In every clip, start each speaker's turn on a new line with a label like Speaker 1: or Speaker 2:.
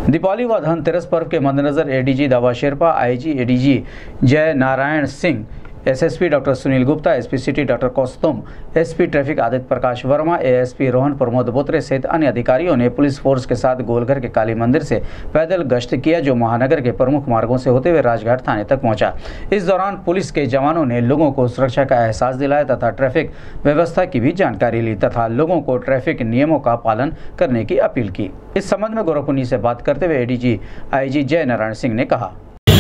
Speaker 1: दीपावली व धनतेरस पर्व के मद्देनजर एडीजी दावा Sherpa, IG ADG Jai Narayan Singh, SSP doctor Sunil Gupta, SP city doctor Kaustum, SP traffic Aditya Prakash Verma, ASP Rohan Pramod Botre सहित अन्य अधिकारियों ने पुलिस फोर्स के साथ गोलघर के काली मंदिर से पैदल गश्त किया, जो महानगर के प्रमुख मार्गों से होते हुए राजघाट थाने तक पहुंचा। इस दौरान पुलिस के जवानों ने लोगों को सुरक्षा का एहसास दिलाया तथा ट्रैफिक व्यवस्था की भी जानकारी ली तथा लोगों को ट्रैफिक नियमों का पालन करने की अपील की। इस संबंध में गोरखपुर से बात करते हुए एडीजी आईजी जय नारायण सिंह ने कहा,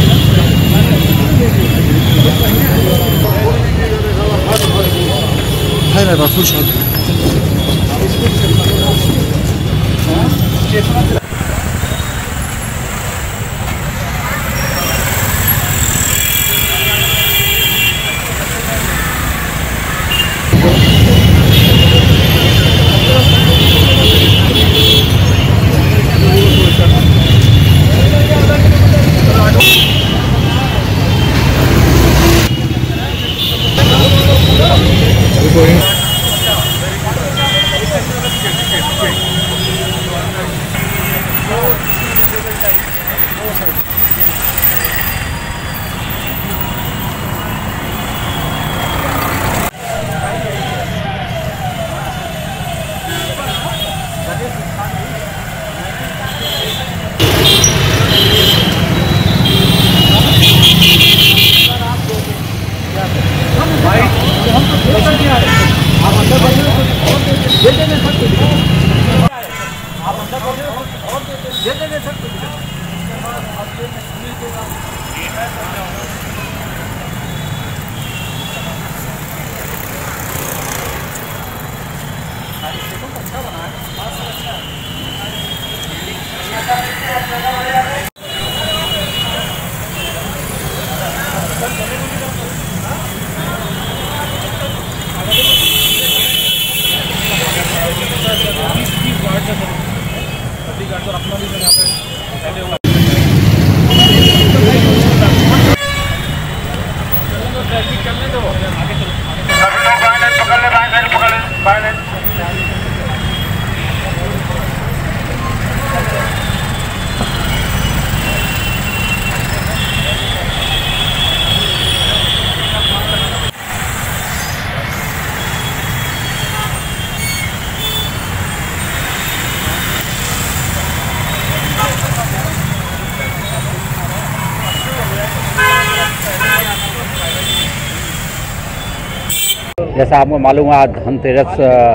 Speaker 2: जैसा आपको मालूम है, आज धनतेरस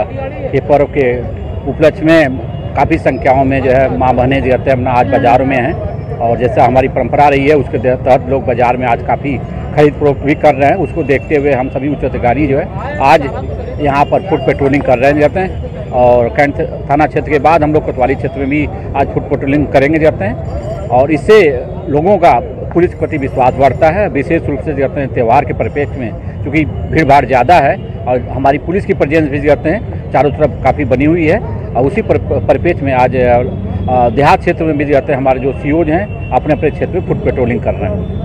Speaker 2: के पर्व के उपलक्ष्य में काफ़ी संख्याओं में जो है माँ बहनें जो हैं अपना आज बाज़ारों में हैं और जैसा हमारी परंपरा रही है उसके तहत लोग बाज़ार में आज काफ़ी खरीद फरोख्त भी कर रहे हैं। उसको देखते हुए हम सभी उच्च अधिकारी जो है आज यहाँ पर फुट पेट्रोलिंग कर रहे जाते हैं और कैंट थाना क्षेत्र के बाद हम लोग कोतवाली क्षेत्र में भी आज फुट पेट्रोलिंग करेंगे जाते हैं और इससे लोगों का पुलिस के प्रति विश्वास बढ़ता है। विशेष रूप से जाते हैं त्यौहार के परिप्रेक्ष्य में क्योंकि भीड़ भाड़ ज़्यादा है और हमारी पुलिस की प्रेजेंस भी जाते हैं चारों तरफ काफ़ी बनी हुई है और उसी परिप्रेक्ष्य में आज देहात क्षेत्र में भी जाते हैं हमारे जो सीओज हैं अपने अपने क्षेत्र में फुट पेट्रोलिंग कर रहे हैं।